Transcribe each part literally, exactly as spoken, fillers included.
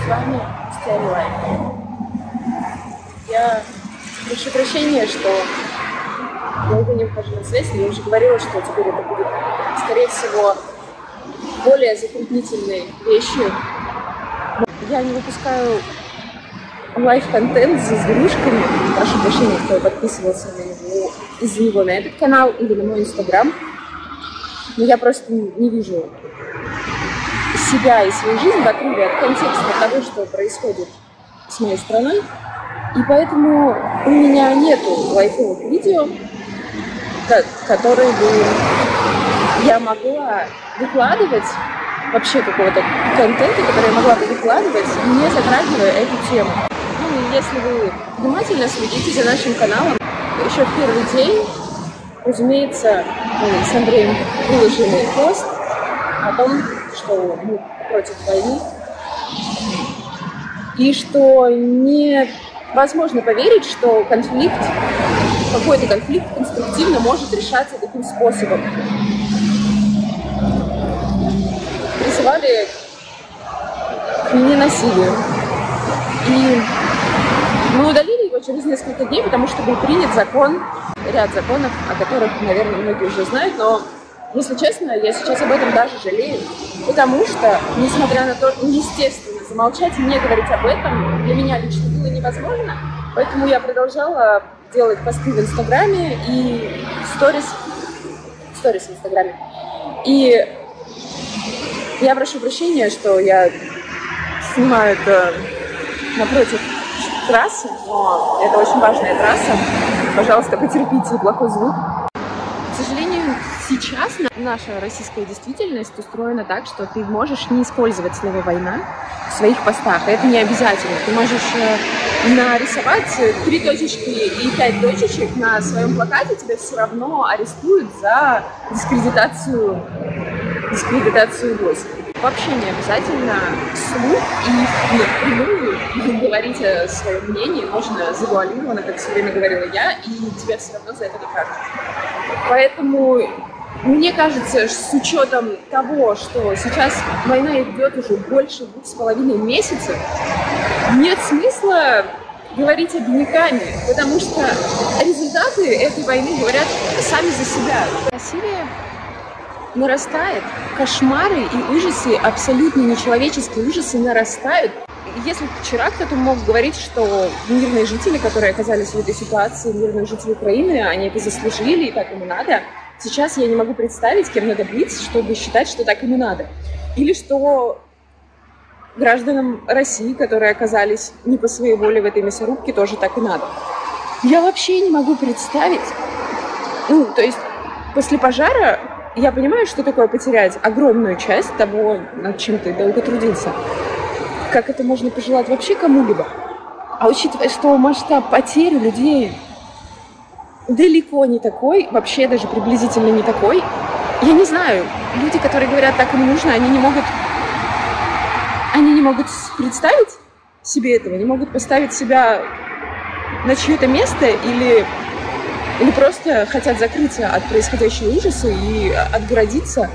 вами Стелла Лайф. Я прошу прощения, что долго не вхожу на связь, но я уже говорила, что теперь это будет, скорее всего, более затруднительной вещью. Я не выпускаю лайв-контент с зверушками. Прошу прощения, кто подписывался на него, из него на этот канал или на мой инстаграм. Но я просто не вижу себя и свою жизнь в отрыве от контекста того, что происходит с моей страной. И поэтому у меня нету лайфовых видео, которые бы я могла выкладывать, вообще какого-то контента, который я могла бы выкладывать, не затрагивая эту тему. Ну, и если вы внимательно следите за нашим каналом, еще в первый день, разумеется, мы с Андреем выложили пост о том, что мы против войны, и что невозможно поверить, что конфликт, какой-то конфликт конструктивно может решаться таким способом. Призывали к ненасилию. И мы удалили его через несколько дней, потому что был принят закон, ряд законов, о которых, наверное, многие уже знают, но, если честно, я сейчас об этом даже жалею, потому что, несмотря на то, естественно, замолчать и не говорить об этом для меня лично было невозможно, поэтому я продолжала делать посты в Инстаграме и сторис, сторис в Инстаграме. И я прошу прощения, что я снимаю это напротив трассы, но это очень важная трасса. Пожалуйста, потерпите плохой звук. К сожалению, сейчас наша российская действительность устроена так, что ты можешь не использовать слово «война» в своих постах. Это не обязательно. Ты можешь нарисовать три точечки и пять точечек на своем плакате, тебя все равно арестуют за дискредитацию, дискредитацию войск. Вообще не обязательно вслух и напрямую говорить о своем мнении, можно завуалированно, как все время говорила я, и тебя все равно за это накажут. Поэтому мне кажется, с учетом того, что сейчас война идет уже больше двух с половиной месяцев, нет смысла говорить обиняками, потому что результаты этой войны говорят сами за себя. Насилие нарастает, кошмары и ужасы, абсолютно нечеловеческие ужасы нарастают. Если вчера кто-то мог говорить, что мирные жители, которые оказались в этой ситуации, мирные жители Украины, они это заслужили и так им и надо, сейчас я не могу представить, кем надо быть, чтобы считать, что так им и надо. Или что гражданам России, которые оказались не по своей воле в этой мясорубке, тоже так и надо. Я вообще не могу представить. Ну, то есть после пожара я понимаю, что такое потерять огромную часть того, над чем ты долго трудился. Как это можно пожелать вообще кому-либо? А учитывая, что масштаб потерь у людей далеко не такой, вообще даже приблизительно не такой, я не знаю, люди, которые говорят, так им нужно, они не могут, они не могут представить себе этого, не могут поставить себя на чье-то место или... Или просто хотят закрыться от происходящего ужаса и отгородиться.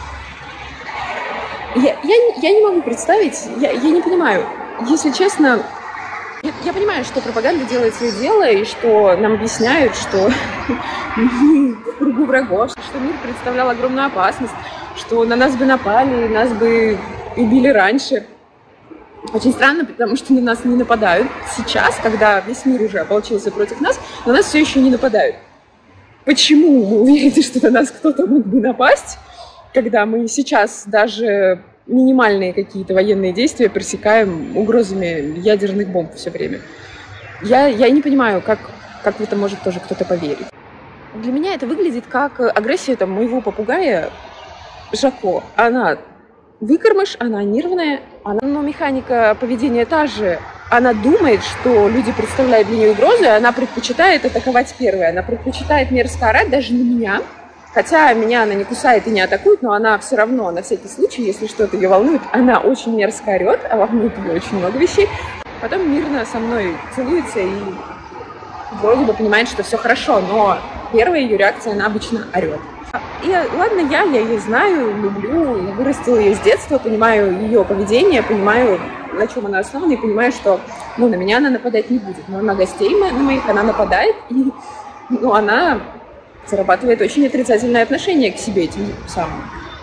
Я, я, я не могу представить, я, я не понимаю. Если честно, я, я понимаю, что пропаганда делает свое дело, и что нам объясняют, что мы в кругу врагов, что мир представлял огромную опасность, что на нас бы напали, нас бы убили раньше. Очень странно, потому что на нас не нападают сейчас, когда весь мир уже ополчился против нас, на нас все еще не нападают. Почему мы уверены, что на нас кто-то мог бы напасть, когда мы сейчас даже минимальные какие-то военные действия пресекаем угрозами ядерных бомб все время? Я, я не понимаю, как, как в это может тоже кто-то поверить. Для меня это выглядит как агрессия там, моего попугая Жако. Она... выкормыш, она нервная, она, но механика поведения та же. Она думает, что люди представляют для нее угрозу, и она предпочитает атаковать первой. Она предпочитает мерзко орать даже на меня. Хотя меня она не кусает и не атакует, но она все равно, на всякий случай, если что-то ее волнует, она очень мерзко орет, а волнует ее очень много вещей. Потом мирно со мной целуется и вроде бы понимает, что все хорошо, но первая ее реакция, она обычно орет. И ладно, я, я ее знаю, люблю, вырастила ее с детства, понимаю ее поведение, понимаю на чем она основана, и понимаю, что ну, на меня она нападать не будет. Но на гостей моих она нападает, и ну, она зарабатывает очень отрицательное отношение к себе этим самым.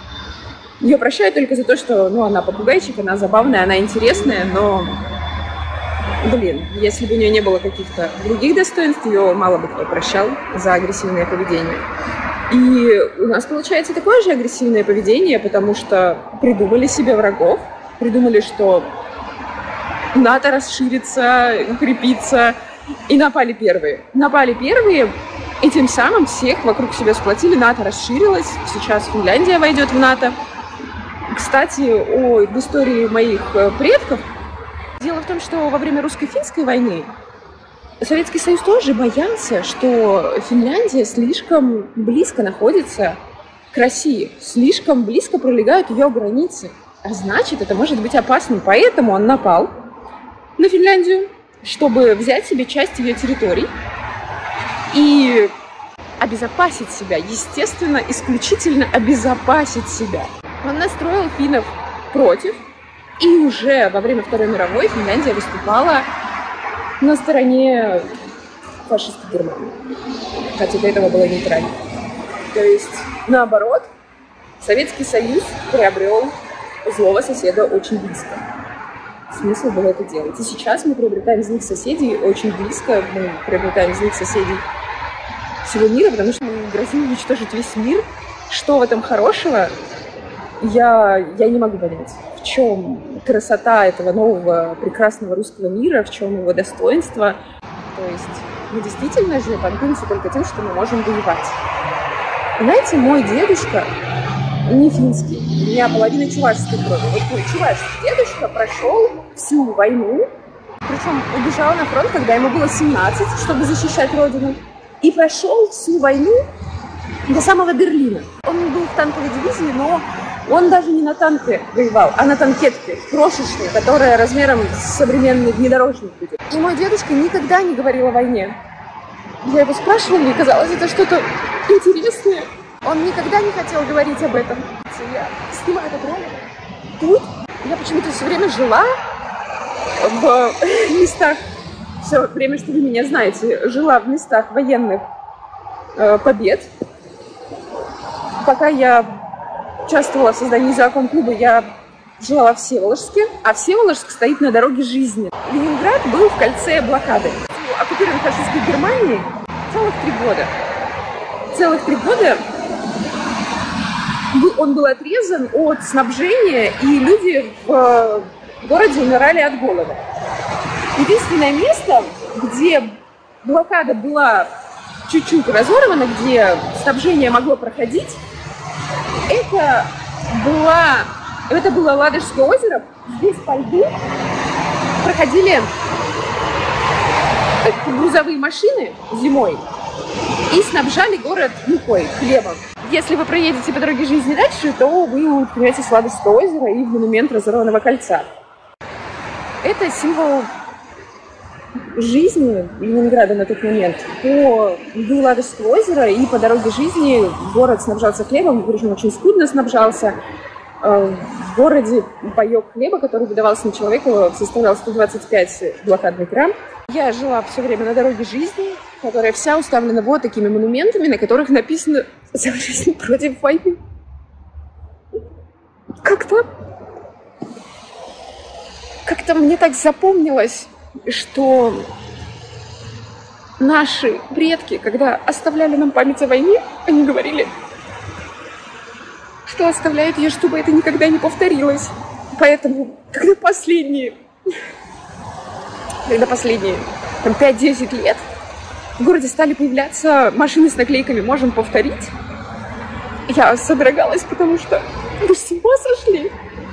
Ее прощают только за то, что ну, она попугайчик, она забавная, она интересная, но, блин, если бы у нее не было каких-то других достоинств, ее мало бы кто прощал за агрессивное поведение. И у нас получается такое же агрессивное поведение, потому что придумали себе врагов, придумали, что НАТО расширится, укрепится, и напали первые. Напали первые, и тем самым всех вокруг себя сплотили, НАТО расширилось, сейчас Финляндия войдет в НАТО. Кстати, о истории моих предков. Дело в том, что во время русско-финской войны Советский Союз тоже боялся, что Финляндия слишком близко находится к России, слишком близко пролегают ее границы, а значит, это может быть опасным. Поэтому он напал на Финляндию, чтобы взять себе часть ее территорий и обезопасить себя, естественно, исключительно обезопасить себя. Он настроил финнов против, и уже во время Второй мировой Финляндия выступала на стороне фашистской Германии, хотя до этого была нейтральной. То есть, наоборот, Советский Союз приобрел злого соседа очень близко. Смысл было это делать. И сейчас мы приобретаем злых соседей очень близко, мы приобретаем злых соседей всего мира, потому что мы грозим уничтожить весь мир. Что в этом хорошего, я, я не могу понять. В чем красота этого нового прекрасного русского мира, в чем его достоинство. То есть мы действительно же гордимся только тем, что мы можем воевать. Знаете, мой дедушка не финский, у меня половина чувашской крови. Вот мой чувашский дедушка прошел всю войну, причем убежал на фронт, когда ему было семнадцать, чтобы защищать родину, и прошел всю войну до самого Берлина. Он был в танковой дивизии, но он даже не на танке воевал, а на танкетке, крошечной, которая размером с современный внедорожник будет. И мой дедушка никогда не говорил о войне. Я его спрашивала, мне казалось, это что-то интересное. Он никогда не хотел говорить об этом. Я снимаю этот ролик. Тут я почему-то все время жила в местах, все время, что вы меня знаете, жила в местах военных э, побед. Пока я участвовала в создании закон-клуба, я жила во Всеволожске, а Всеволожск стоит на дороге жизни. Ленинград был в кольце блокады. Оккупирован фашистской Германией целых три года. Целых три года он был отрезан от снабжения, и люди в городе умирали от голода. Единственное место, где блокада была чуть-чуть разорвана, где снабжение могло проходить, это, была, это было Ладожское озеро. Здесь по льду проходили грузовые машины зимой и снабжали город мукой, хлебом. Если вы проедете по дороге жизни дальше, то вы уткнетесь в Ладожское озеро и в монумент разорванного кольца. Это символ жизни Ленинграда на тот момент. По льду Ладожского озера и по дороге жизни город снабжался хлебом, причем очень скудно снабжался. В городе паёк хлеба, который выдавался на человека, составлял сто двадцать пять блокадных грамм. Я жила все время на дороге жизни, которая вся уставлена вот такими монументами, на которых написано «За жизнь против войны». Как-то... Как-то мне так запомнилось, что наши предки, когда оставляли нам память о войне, они говорили, что оставляют ее, чтобы это никогда не повторилось. Поэтому, когда последние, когда последние там, пять-десять лет в городе стали появляться машины с наклейками «Можем повторить», я содрогалась, потому что вы с ума сошли?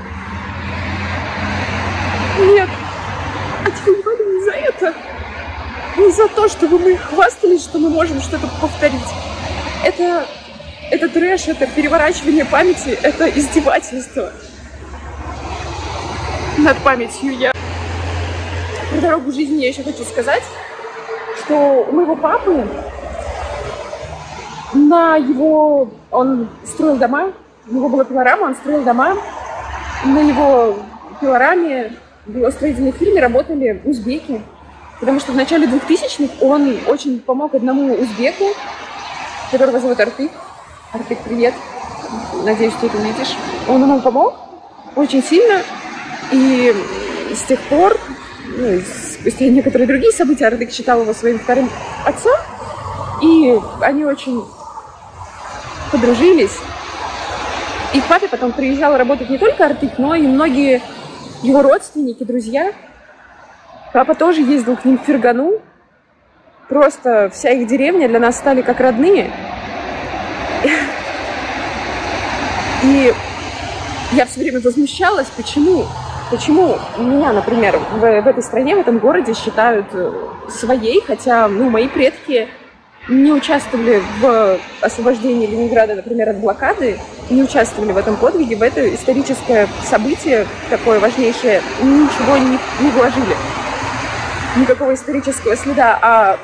Нет, отвоевали не за это, не за то, чтобы мы хвастались, что мы можем что-то повторить. Это, это трэш, это переворачивание памяти, это издевательство над памятью. Я про дорогу жизни я еще хочу сказать, что у моего папы на его... Он строил дома, у него была пилорама, он строил дома, на его пилораме в строительной фирме работали узбеки, потому что в начале двухтысячных он очень помог одному узбеку, которого зовут Артык. Артык, привет. Надеюсь, ты это увидишь. Он ему помог очень сильно, и с тех пор, ну, и спустя некоторые другие события, Артык считал его своим вторым отцом, и они очень подружились. И к папе потом приезжал работать не только Артык, но и многие его родственники, друзья. Папа тоже ездил к ним в Фергану. Просто вся их деревня для нас стали как родные. И я все время возмущалась, почему, почему меня, например, в, в этой стране, в этом городе считают своей, хотя, ну, мои предки не участвовали в освобождении Ленинграда, например, от блокады, не участвовали в этом подвиге, в это историческое событие, такое важнейшее, ничего не, не вложили, никакого исторического следа. А,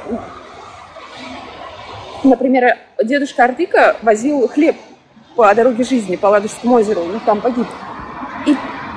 например, дедушка Артыка возил хлеб по дороге жизни, по Ладожскому озеру, но там погиб. И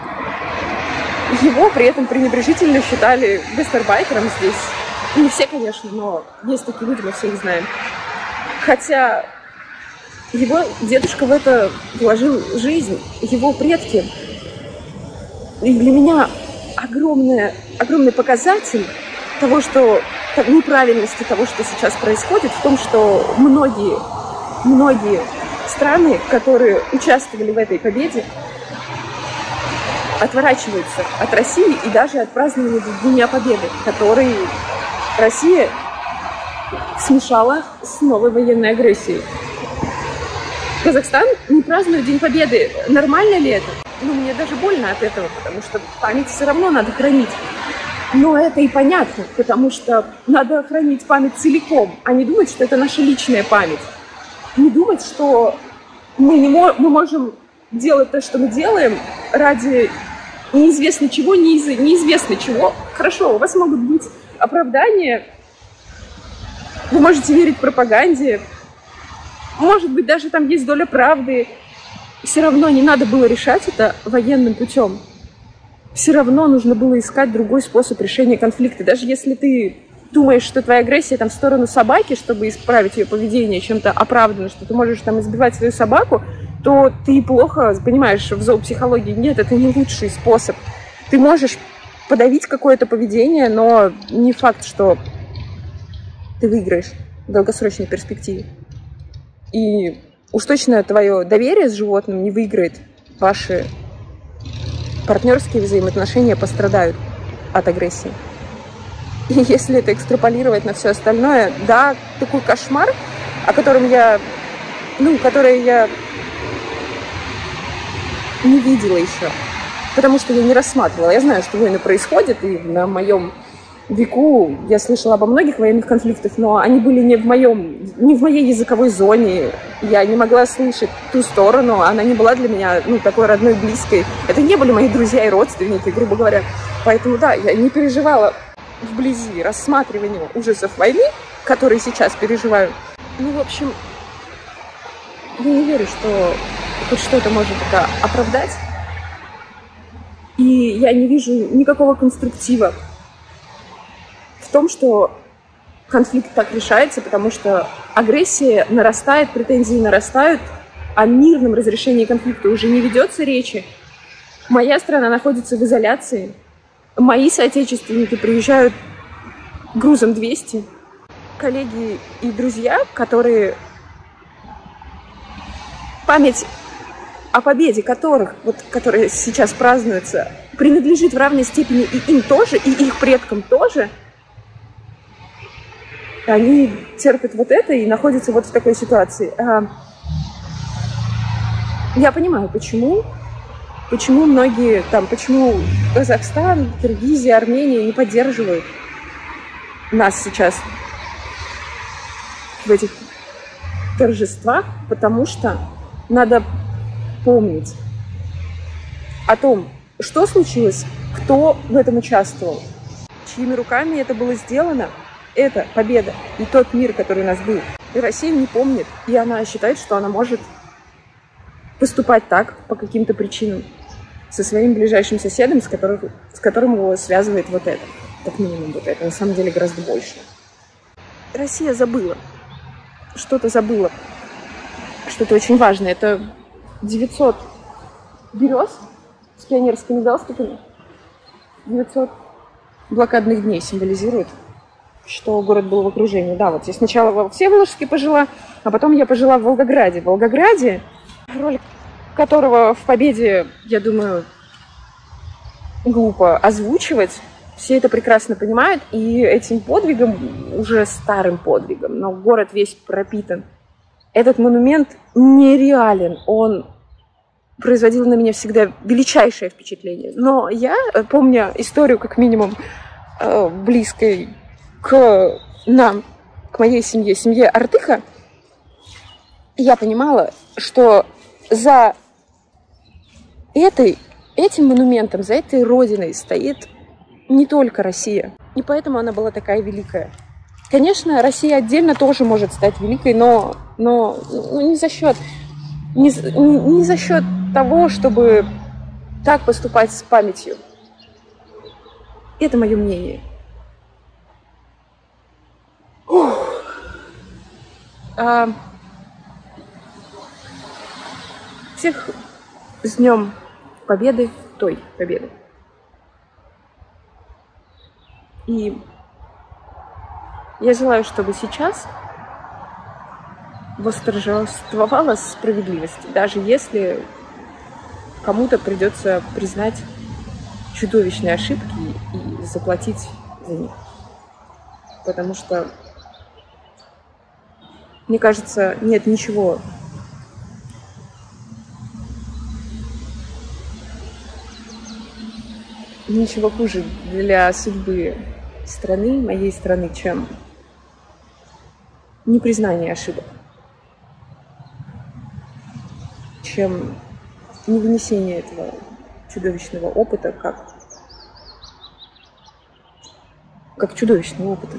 его при этом пренебрежительно считали гастарбайтером здесь. Не все, конечно, но есть такие люди, мы все их знаем. Хотя его дедушка в это вложил жизнь, его предки. И для меня огромный, огромный показатель того, что неправильности того, что сейчас происходит, в том, что многие, многие страны, которые участвовали в этой победе, отворачиваются от России и даже от празднования Дня Победы, который Россия смешала с новой военной агрессией. Казахстан не празднует День Победы. Нормально ли это? Ну, мне даже больно от этого, потому что память все равно надо хранить. Но это и понятно, потому что надо хранить память целиком, а не думать, что это наша личная память. Не думать, что мы, не мо- мы можем делать то, что мы делаем, ради неизвестно чего, неиз- неизвестно чего. Хорошо, у вас могут быть оправдания, вы можете верить пропаганде, может быть, даже там есть доля правды. Все равно не надо было решать это военным путем. Все равно нужно было искать другой способ решения конфликта. Даже если ты думаешь, что твоя агрессия там в сторону собаки, чтобы исправить ее поведение, чем-то оправдано, что ты можешь там избивать свою собаку, то ты плохо понимаешь в зоопсихологии. Нет, это не лучший способ. Ты можешь подавить какое-то поведение, но не факт, что ты выиграешь в долгосрочной перспективе. И уж точно твое доверие с животным не выиграет. Ваши партнерские взаимоотношения пострадают от агрессии. И если это экстраполировать на все остальное, да, такой кошмар, о котором я, ну, который я не видела еще, потому что я не рассматривала. Я знаю, что войны происходят, и на моем веку я слышала обо многих военных конфликтах, но они были не в моем, не в моей языковой зоне. Я не могла слышать ту сторону, она не была для меня, ну, такой родной, близкой. Это не были мои друзья и родственники, грубо говоря. Поэтому, да, я не переживала вблизи рассматривания ужасов войны, которые сейчас переживаю. Ну, в общем, я не верю, что хоть что-то может это оправдать. И я не вижу никакого конструктива в том, что конфликт так решается, потому что агрессия нарастает, претензии нарастают, о мирном разрешении конфликта уже не ведется речи. Моя страна находится в изоляции. Мои соотечественники приезжают грузом двести. Коллеги и друзья, которые память о победе которых, вот, которая сейчас празднуется, принадлежит в равной степени и им тоже, и их предкам тоже, они терпят вот это и находятся вот в такой ситуации. Я понимаю, почему, почему многие там, почему Казахстан, Киргизия, Армения не поддерживают нас сейчас в этих торжествах, потому что надо помнить о том, что случилось, кто в этом участвовал, чьими руками это было сделано. Это победа и тот мир, который у нас был. И Россия не помнит, и она считает, что она может поступать так по каким-то причинам. со своим ближайшим соседом, с которым, с которым его связывает вот это. Как минимум вот это. На самом деле гораздо больше. Россия забыла. Что-то забыла. Что-то очень важное. Это девятьсот берез с пионерскими галстуками. девятьсот блокадных дней символизирует, что город был в окружении. Да, вот я сначала во Всеволожске пожила, а потом я пожила в Волгограде. В Волгограде, роль которого в победе, я думаю, глупо озвучивать, все это прекрасно понимают, и этим подвигом, уже старым подвигом, но город весь пропитан. Этот монумент нереален, он производил на меня всегда величайшее впечатление. Но я, помня историю, как минимум, близкой к нам, к моей семье, семье Артыха, я понимала, что за этой, этим монументом, за этой родиной стоит не только Россия. И поэтому она была такая великая. Конечно, Россия отдельно тоже может стать великой, но, но ну, не за счет, не, не за счет того, чтобы так поступать с памятью. Это мое мнение. А, всех с Днем Победы, той победы. И я желаю, чтобы сейчас восторжествовала справедливость, даже если кому-то придется признать чудовищные ошибки и заплатить за них. Потому что, мне кажется, нет ничего ничего хуже для судьбы страны, моей страны, чем непризнание ошибок, чем невынесение этого чудовищного опыта как, как чудовищного опыта.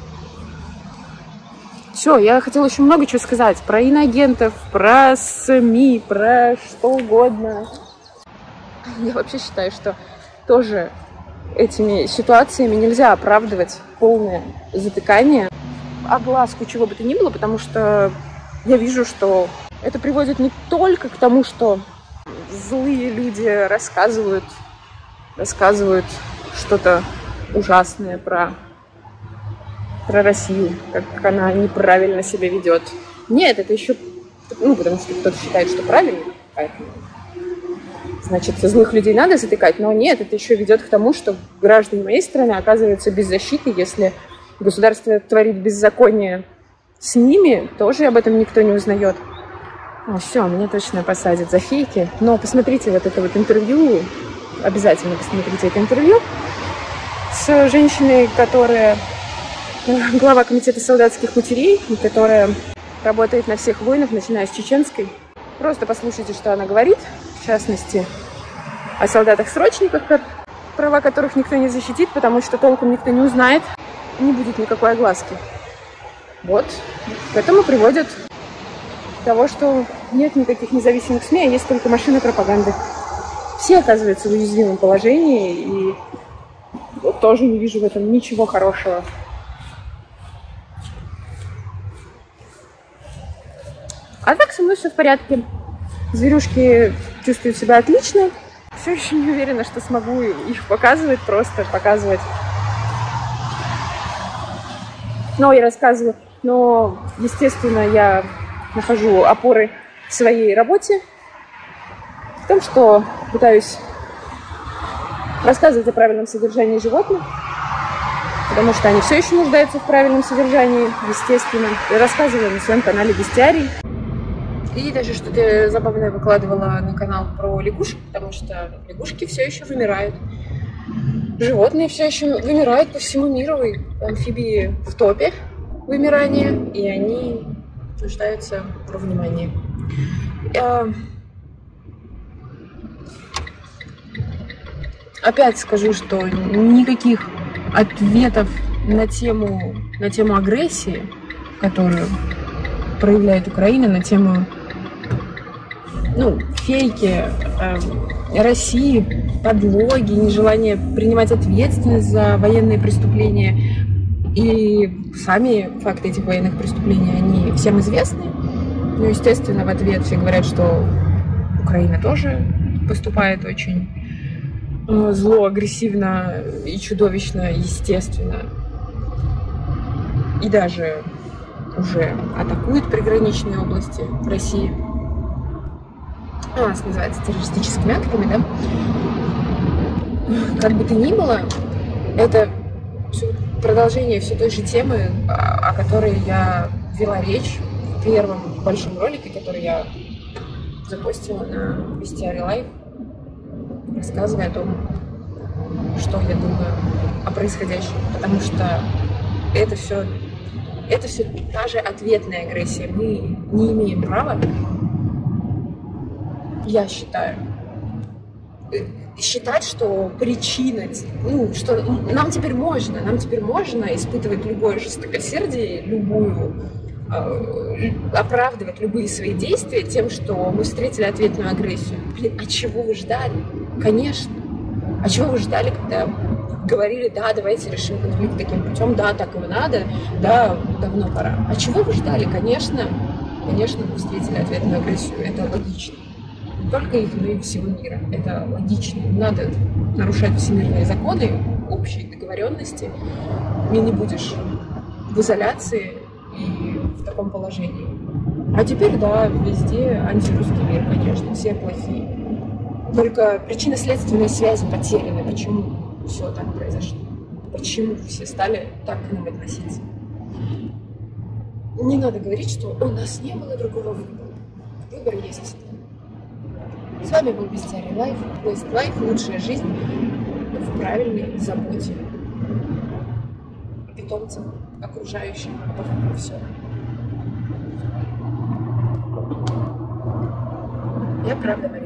Все, я хотела еще много чего сказать про иноагентов, про СМИ, про что угодно. Я вообще считаю, что тоже этими ситуациями нельзя оправдывать полное затыкание, огласку чего бы то ни было, потому что я вижу, что это приводит не только к тому, что злые люди рассказывают, рассказывают что-то ужасное про, про Россию, как она неправильно себя ведет. Нет, это еще, ну, потому что кто-то считает, что правильно, поэтому, значит, злых людей надо затыкать, но нет, это еще ведет к тому, что граждане моей страны оказываются без защиты, если государство творит беззаконие с ними, тоже об этом никто не узнает. О, все, меня точно посадят за фейки. Но посмотрите вот это вот интервью, обязательно посмотрите это интервью с женщиной, которая глава комитета солдатских матерей, которая работает на всех войнах, начиная с чеченской. Просто послушайте, что она говорит, в частности, о солдатах-срочниках, права которых никто не защитит, потому что толком никто не узнает, не будет никакой огласки. Вот, к этому приводит того, что нет никаких независимых СМИ, а есть только машины пропаганды. Все оказываются в уязвимом положении, и вот тоже не вижу в этом ничего хорошего. А так со мной все в порядке. Зверюшки чувствуют себя отлично. Все еще не уверена, что смогу их показывать, просто показывать. Но я рассказываю. Но, естественно, я нахожу опоры в своей работе. В том, что пытаюсь рассказывать о правильном содержании животных, потому что они все еще нуждаются в правильном содержании, естественно. Я рассказываю на своем канале Бестиарий. И даже что-то забавное выкладывала на канал про лягушек, потому что лягушки все еще вымирают. Животные все еще вымирают по всему миру, и амфибии в топе вымирания, и они нуждаются во внимании. Я опять скажу, что никаких ответов на тему, на тему агрессии, которую проявляет Украина, на тему ну, фейки э, России, подлоги, нежелание принимать ответственность за военные преступления. И сами факты этих военных преступлений, они всем известны. Ну, естественно, в ответ все говорят, что Украина тоже поступает очень э, зло, агрессивно и чудовищно, естественно. И даже уже атакует приграничные области России. У нас называется террористическими актами, да? Как бы то ни было, это продолжение все той же темы, о которой я вела речь в первом большом ролике, который я запостила на Bestiary Life, рассказывая о том, что я думаю о происходящем, потому что это все, это все та же ответная агрессия. Мы не имеем права, я считаю, считать, что причина, ну, что нам теперь можно, нам теперь можно испытывать любое жестокосердие, любую, э, оправдывать любые свои действия тем, что мы встретили ответную агрессию. Блин, а чего вы ждали? Конечно. А чего вы ждали, когда говорили, да, давайте решим конфликт таким путем, да, так и надо, да, давно пора. А чего вы ждали? Конечно, конечно, мы встретили ответную агрессию, это логично. Не только их, но и всего мира. Это логично. Надо нарушать всемирные законы, общие договоренности. И не будешь в изоляции и в таком положении. А теперь, да, везде антирусский мир, конечно, все плохие. Только причинно-следственные связи потеряны. Почему все так произошло? Почему все стали так к ним относиться? Не надо говорить, что у нас не было другого выбора. Выбор есть. С вами был Bestiary Life, Best Life, лучшая жизнь в правильной заботе о питомцах, окружающих, обо всем. Я правда Мария.